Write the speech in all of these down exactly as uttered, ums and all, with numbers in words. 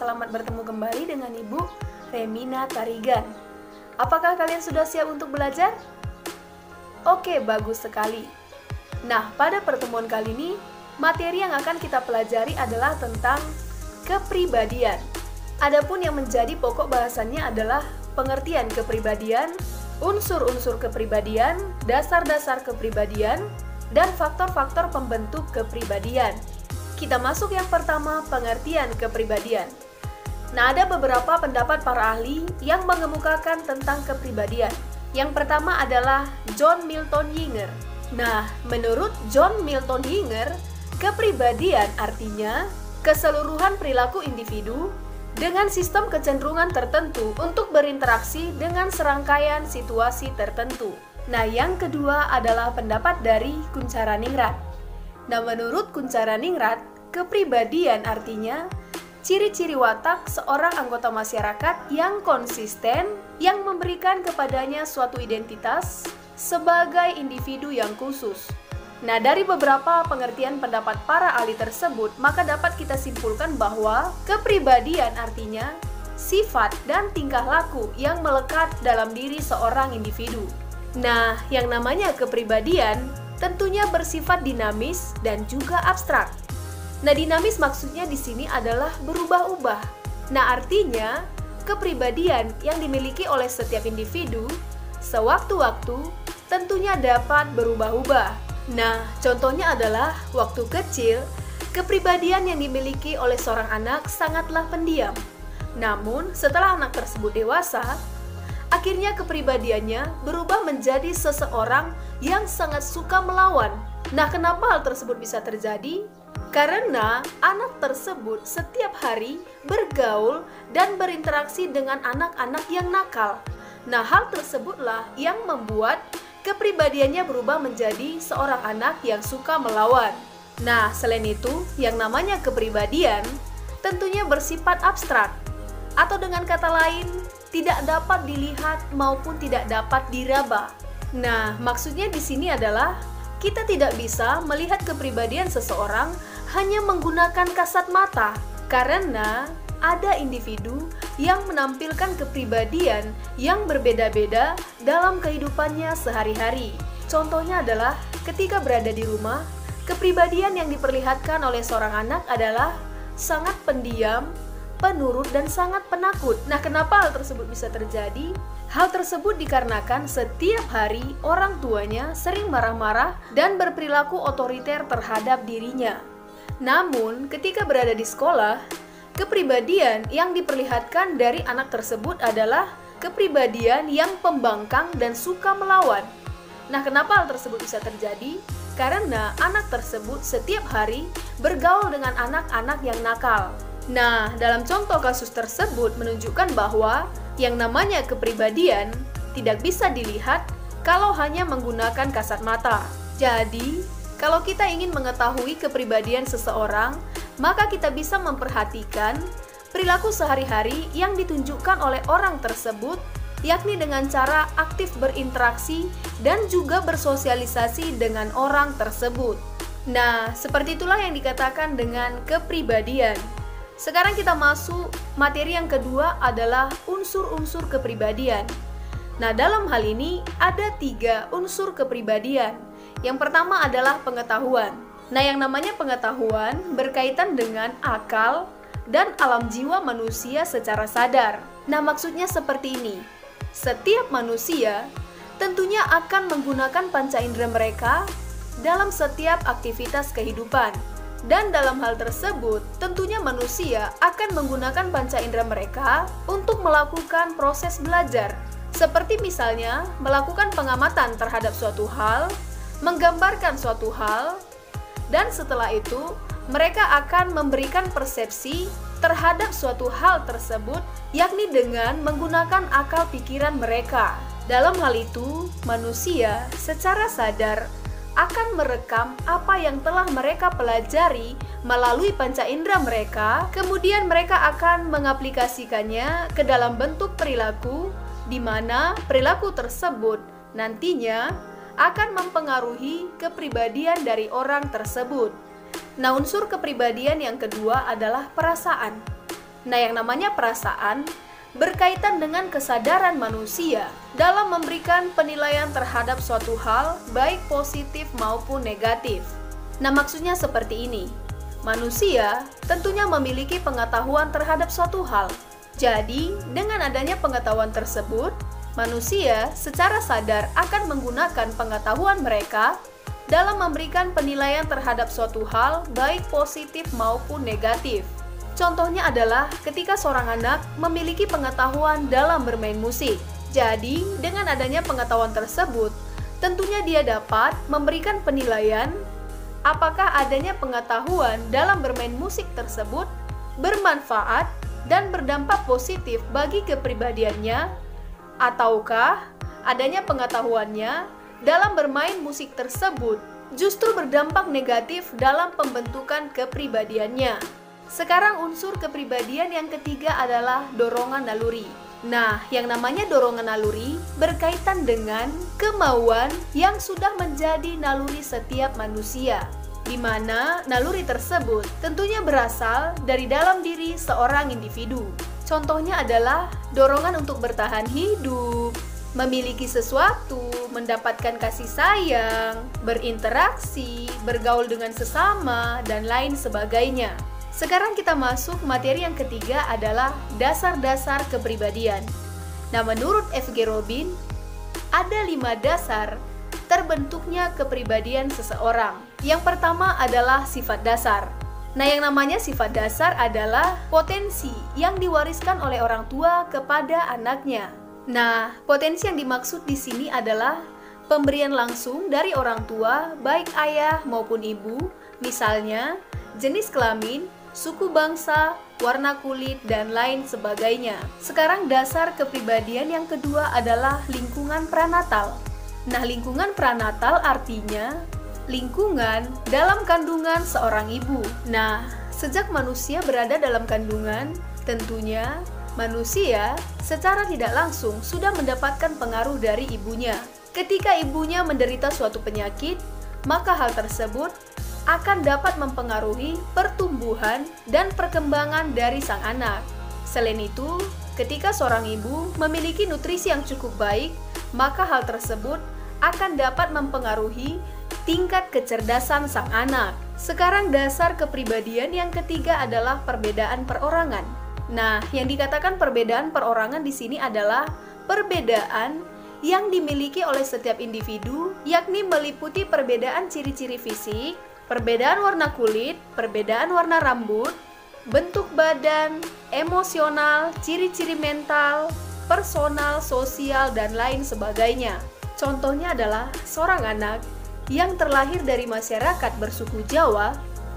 selamat bertemu kembali dengan Ibu Remina Tarigan. Apakah kalian sudah siap untuk belajar? Oke, bagus sekali. Nah, pada pertemuan kali ini, materi yang akan kita pelajari adalah tentang kepribadian. Adapun yang menjadi pokok bahasannya adalah pengertian kepribadian, unsur-unsur kepribadian, dasar-dasar kepribadian, dan faktor-faktor pembentuk kepribadian. Kita masuk yang pertama, pengertian kepribadian. Nah, ada beberapa pendapat para ahli yang mengemukakan tentang kepribadian. Yang pertama adalah John Milton Yinger. Nah, menurut John Milton Yinger, kepribadian artinya keseluruhan perilaku individu dengan sistem kecenderungan tertentu untuk berinteraksi dengan serangkaian situasi tertentu. Nah, yang kedua adalah pendapat dari Kuncharaningrat. Nah, menurut Kuncharaningrat, kepribadian artinya ciri-ciri watak seorang anggota masyarakat yang konsisten, yang memberikan kepadanya suatu identitas sebagai individu yang khusus. Nah, dari beberapa pengertian pendapat para ahli tersebut, maka dapat kita simpulkan bahwa kepribadian artinya sifat dan tingkah laku yang melekat dalam diri seorang individu. Nah, yang namanya kepribadian tentunya bersifat dinamis dan juga abstrak. Nah, dinamis maksudnya di sini adalah berubah-ubah. Nah, artinya kepribadian yang dimiliki oleh setiap individu sewaktu-waktu tentunya dapat berubah-ubah. Nah, contohnya adalah waktu kecil, kepribadian yang dimiliki oleh seorang anak sangatlah pendiam. Namun, setelah anak tersebut dewasa, akhirnya kepribadiannya berubah menjadi seseorang yang sangat suka melawan. Nah, kenapa hal tersebut bisa terjadi? Karena anak tersebut setiap hari bergaul dan berinteraksi dengan anak-anak yang nakal. Nah, hal tersebutlah yang membuat kepribadiannya berubah menjadi seorang anak yang suka melawan. Nah, selain itu, yang namanya kepribadian tentunya bersifat abstrak, atau dengan kata lain, tidak dapat dilihat maupun tidak dapat diraba. Nah, maksudnya di sini adalah kita tidak bisa melihat kepribadian seseorang hanya menggunakan kasat mata, karena ada individu yang menampilkan kepribadian yang berbeda-beda dalam kehidupannya sehari-hari. Contohnya adalah ketika berada di rumah, kepribadian yang diperlihatkan oleh seorang anak adalah sangat pendiam, penurut, dan sangat penakut. Nah, kenapa hal tersebut bisa terjadi? Hal tersebut dikarenakan setiap hari orang tuanya sering marah-marah dan berperilaku otoriter terhadap dirinya. Namun, ketika berada di sekolah, kepribadian yang diperlihatkan dari anak tersebut adalah kepribadian yang pembangkang dan suka melawan. Nah, kenapa hal tersebut bisa terjadi? Karena anak tersebut setiap hari bergaul dengan anak-anak yang nakal. Nah, dalam contoh kasus tersebut menunjukkan bahwa yang namanya kepribadian tidak bisa dilihat kalau hanya menggunakan kasat mata. Jadi, kalau kita ingin mengetahui kepribadian seseorang, maka kita bisa memperhatikan perilaku sehari-hari yang ditunjukkan oleh orang tersebut, yakni dengan cara aktif berinteraksi dan juga bersosialisasi dengan orang tersebut. Nah, seperti itulah yang dikatakan dengan kepribadian. Sekarang kita masuk materi yang kedua adalah unsur-unsur kepribadian. Nah, dalam hal ini ada tiga unsur kepribadian. Yang pertama adalah pengetahuan. Nah, yang namanya pengetahuan berkaitan dengan akal dan alam jiwa manusia secara sadar. Nah, maksudnya seperti ini. Setiap manusia tentunya akan menggunakan panca indera mereka dalam setiap aktivitas kehidupan. Dan dalam hal tersebut, tentunya manusia akan menggunakan panca indera mereka untuk melakukan proses belajar. Seperti misalnya, melakukan pengamatan terhadap suatu hal, menggambarkan suatu hal, dan setelah itu, mereka akan memberikan persepsi terhadap suatu hal tersebut, yakni dengan menggunakan akal pikiran mereka. Dalam hal itu, manusia secara sadar akan merekam apa yang telah mereka pelajari melalui panca indera mereka, kemudian mereka akan mengaplikasikannya ke dalam bentuk perilaku, di mana perilaku tersebut nantinya akan mempengaruhi kepribadian dari orang tersebut. Nah, unsur kepribadian yang kedua adalah perasaan. Nah, yang namanya perasaan berkaitan dengan kesadaran manusia dalam memberikan penilaian terhadap suatu hal, baik positif maupun negatif. Nah, maksudnya seperti ini. Manusia tentunya memiliki pengetahuan terhadap suatu hal. Jadi, dengan adanya pengetahuan tersebut, manusia secara sadar akan menggunakan pengetahuan mereka dalam memberikan penilaian terhadap suatu hal, baik positif maupun negatif. Contohnya adalah ketika seorang anak memiliki pengetahuan dalam bermain musik. Jadi, dengan adanya pengetahuan tersebut, tentunya dia dapat memberikan penilaian apakah adanya pengetahuan dalam bermain musik tersebut bermanfaat dan berdampak positif bagi kepribadiannya, ataukah adanya pengetahuannya dalam bermain musik tersebut justru berdampak negatif dalam pembentukan kepribadiannya. Sekarang unsur kepribadian yang ketiga adalah dorongan naluri. Nah, yang namanya dorongan naluri berkaitan dengan kemauan yang sudah menjadi naluri setiap manusia, di mana naluri tersebut tentunya berasal dari dalam diri seorang individu. Contohnya adalah dorongan untuk bertahan hidup, memiliki sesuatu, mendapatkan kasih sayang, berinteraksi, bergaul dengan sesama, dan lain sebagainya. Sekarang kita masuk materi yang ketiga adalah dasar-dasar kepribadian. Nah, menurut F G Robin, ada lima dasar terbentuknya kepribadian seseorang. Yang pertama adalah sifat dasar. Nah, yang namanya sifat dasar adalah potensi yang diwariskan oleh orang tua kepada anaknya. Nah, potensi yang dimaksud di sini adalah pemberian langsung dari orang tua, baik ayah maupun ibu, misalnya jenis kelamin, suku bangsa, warna kulit, dan lain sebagainya. Sekarang dasar kepribadian yang kedua adalah lingkungan pranatal. Nah, lingkungan pranatal artinya lingkungan dalam kandungan seorang ibu. Nah, sejak manusia berada dalam kandungan, tentunya manusia secara tidak langsung sudah mendapatkan pengaruh dari ibunya. Ketika ibunya menderita suatu penyakit, maka hal tersebut akan dapat mempengaruhi pertumbuhan dan perkembangan dari sang anak. Selain itu, ketika seorang ibu memiliki nutrisi yang cukup baik, maka hal tersebut akan dapat mempengaruhi tingkat kecerdasan sang anak. Sekarang dasar kepribadian yang ketiga adalah perbedaan perorangan. Nah, yang dikatakan perbedaan perorangan di sini adalah perbedaan yang dimiliki oleh setiap individu, yakni meliputi perbedaan ciri-ciri fisik, perbedaan warna kulit, perbedaan warna rambut, bentuk badan, emosional, ciri-ciri mental, personal, sosial, dan lain sebagainya. Contohnya adalah seorang anak yang terlahir dari masyarakat bersuku Jawa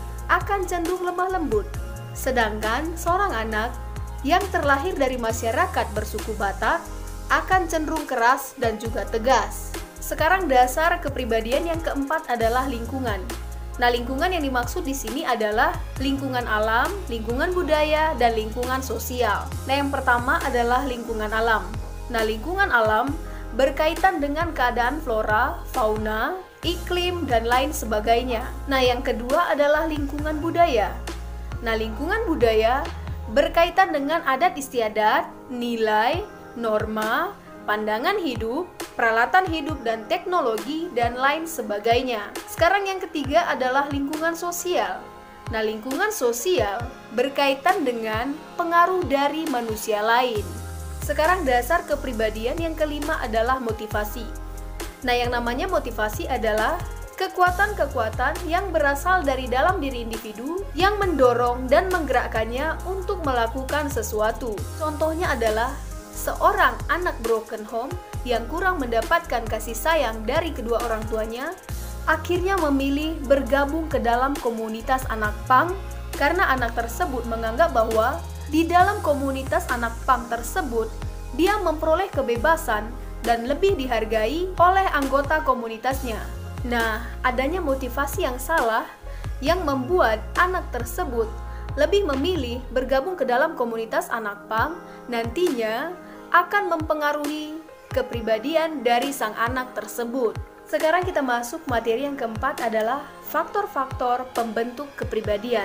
akan cenderung lemah lembut, sedangkan seorang anak yang terlahir dari masyarakat bersuku Batak akan cenderung keras dan juga tegas. Sekarang dasar kepribadian yang keempat adalah lingkungan. Nah, lingkungan yang dimaksud di sini adalah lingkungan alam, lingkungan budaya, dan lingkungan sosial. Nah, yang pertama adalah lingkungan alam. Nah, lingkungan alam berkaitan dengan keadaan flora, fauna, iklim, dan lain sebagainya. Nah, yang kedua adalah lingkungan budaya. Nah, lingkungan budaya berkaitan dengan adat istiadat, nilai, norma, pandangan hidup, peralatan hidup dan teknologi, dan lain sebagainya. Sekarang yang ketiga adalah lingkungan sosial. Nah, lingkungan sosial berkaitan dengan pengaruh dari manusia lain. Sekarang dasar kepribadian yang kelima adalah motivasi. Nah, yang namanya motivasi adalah kekuatan-kekuatan yang berasal dari dalam diri individu yang mendorong dan menggerakkannya untuk melakukan sesuatu. Contohnya adalah seorang anak broken home yang kurang mendapatkan kasih sayang dari kedua orang tuanya, akhirnya memilih bergabung ke dalam komunitas anak pang karena anak tersebut menganggap bahwa di dalam komunitas anak pang tersebut dia memperoleh kebebasan dan lebih dihargai oleh anggota komunitasnya. Nah, adanya motivasi yang salah yang membuat anak tersebut lebih memilih bergabung ke dalam komunitas anak pang nantinya akan mempengaruhi kepribadian dari sang anak tersebut. Sekarang kita masuk materi yang keempat adalah faktor-faktor pembentuk kepribadian.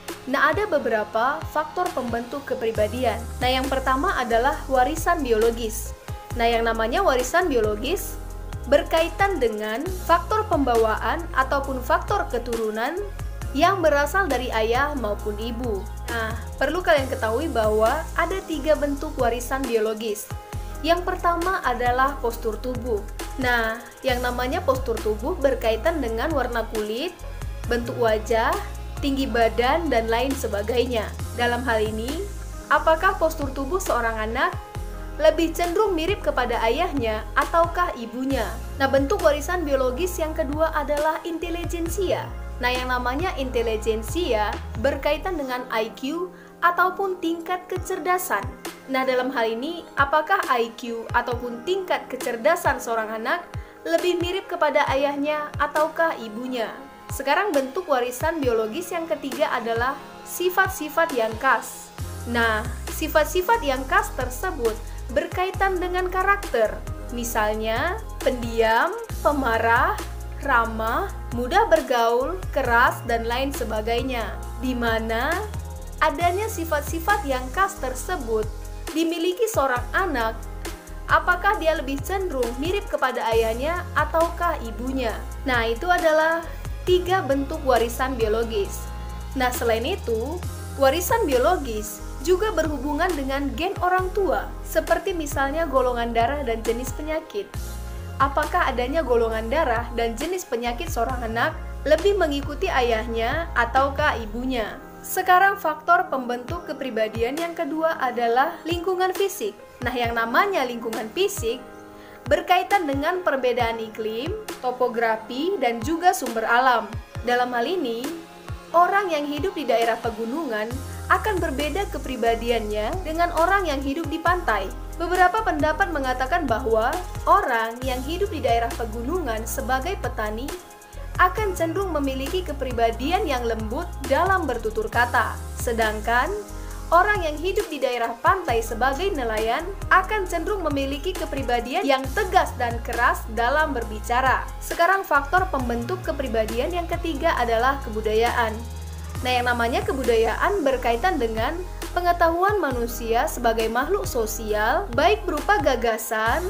Nah, ada beberapa faktor pembentuk kepribadian. Nah, yang pertama adalah warisan biologis. Nah, yang namanya warisan biologis berkaitan dengan faktor pembawaan ataupun faktor keturunan yang berasal dari ayah maupun ibu. Nah, perlu kalian ketahui bahwa ada tiga bentuk warisan biologis. Yang pertama adalah postur tubuh. Nah, yang namanya postur tubuh berkaitan dengan warna kulit, bentuk wajah, tinggi badan, dan lain sebagainya. Dalam hal ini, apakah postur tubuh seorang anak lebih cenderung mirip kepada ayahnya ataukah ibunya? Nah, bentuk warisan biologis yang kedua adalah intelijensia. Nah, yang namanya intelijensia berkaitan dengan I Q ataupun tingkat kecerdasan. Nah, dalam hal ini, apakah I Q ataupun tingkat kecerdasan seorang anak lebih mirip kepada ayahnya ataukah ibunya? Sekarang bentuk warisan biologis yang ketiga adalah sifat-sifat yang khas. Nah, sifat-sifat yang khas tersebut berkaitan dengan karakter. Misalnya, pendiam, pemarah, ramah, mudah bergaul, keras, dan lain sebagainya. Di mana adanya sifat-sifat yang khas tersebut dimiliki seorang anak, apakah dia lebih cenderung mirip kepada ayahnya ataukah ibunya? Nah, itu adalah tiga bentuk warisan biologis. Nah, selain itu, warisan biologis juga berhubungan dengan gen orang tua, seperti misalnya golongan darah dan jenis penyakit. Apakah adanya golongan darah dan jenis penyakit seorang anak lebih mengikuti ayahnya ataukah ibunya? Sekarang faktor pembentuk kepribadian yang kedua adalah lingkungan fisik. Nah, yang namanya lingkungan fisik berkaitan dengan perbedaan iklim, topografi, dan juga sumber alam. Dalam hal ini, orang yang hidup di daerah pegunungan akan berbeda kepribadiannya dengan orang yang hidup di pantai. Beberapa pendapat mengatakan bahwa orang yang hidup di daerah pegunungan sebagai petani akan cenderung memiliki kepribadian yang lembut dalam bertutur kata. Sedangkan orang yang hidup di daerah pantai sebagai nelayan akan cenderung memiliki kepribadian yang tegas dan keras dalam berbicara. Sekarang faktor pembentuk kepribadian yang ketiga adalah kebudayaan. Nah, yang namanya kebudayaan berkaitan dengan pengetahuan manusia sebagai makhluk sosial, baik berupa gagasan,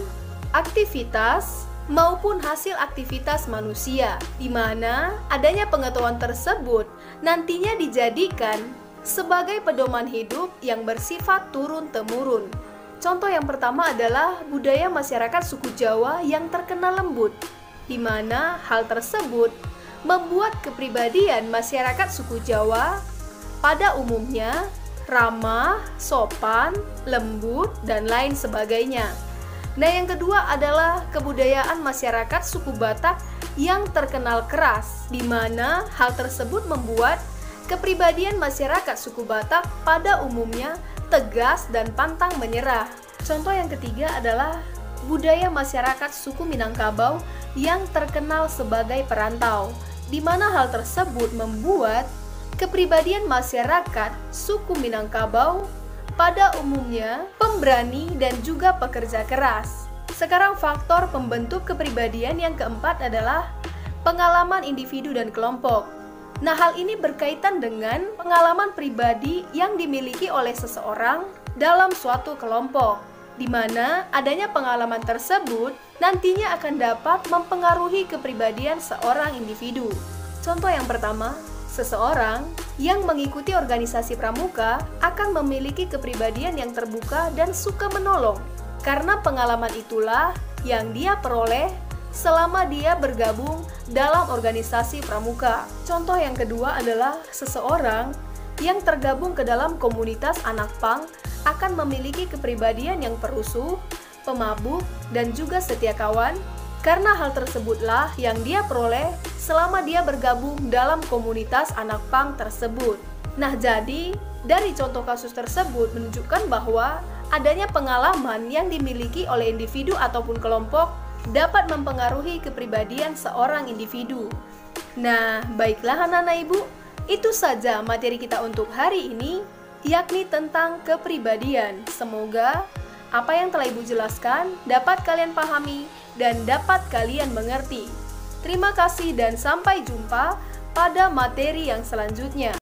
aktivitas, maupun hasil aktivitas manusia, di mana adanya pengetahuan tersebut nantinya dijadikan sebagai pedoman hidup yang bersifat turun-temurun. Contoh yang pertama adalah budaya masyarakat suku Jawa yang terkenal lembut, di mana hal tersebut membuat kepribadian masyarakat suku Jawa pada umumnya ramah, sopan, lembut, dan lain sebagainya. Nah, yang kedua adalah kebudayaan masyarakat suku Batak yang terkenal keras, di mana hal tersebut membuat kepribadian masyarakat suku Batak pada umumnya tegas dan pantang menyerah. Contoh yang ketiga adalah budaya masyarakat suku Minangkabau yang terkenal sebagai perantau, di mana hal tersebut membuat kepribadian masyarakat suku Minangkabau pada umumnya pemberani dan juga pekerja keras. Sekarang faktor pembentuk kepribadian yang keempat adalah pengalaman individu dan kelompok. Nah, hal ini berkaitan dengan pengalaman pribadi yang dimiliki oleh seseorang dalam suatu kelompok, di mana adanya pengalaman tersebut nantinya akan dapat mempengaruhi kepribadian seorang individu. Contoh yang pertama, seseorang yang mengikuti organisasi pramuka akan memiliki kepribadian yang terbuka dan suka menolong, karena pengalaman itulah yang dia peroleh selama dia bergabung dalam organisasi pramuka. Contoh yang kedua adalah seseorang yang tergabung ke dalam komunitas anak pang akan memiliki kepribadian yang perusuh, pemabuk, dan juga setia kawan, karena hal tersebutlah yang dia peroleh selama dia bergabung dalam komunitas anak pang tersebut. Nah, jadi dari contoh kasus tersebut menunjukkan bahwa adanya pengalaman yang dimiliki oleh individu ataupun kelompok dapat mempengaruhi kepribadian seorang individu. Nah, baiklah anak-anak ibu, itu saja materi kita untuk hari ini, yakni tentang kepribadian. Semoga apa yang telah ibu jelaskan dapat kalian pahami dan dapat kalian mengerti. Terima kasih dan sampai jumpa pada materi yang selanjutnya.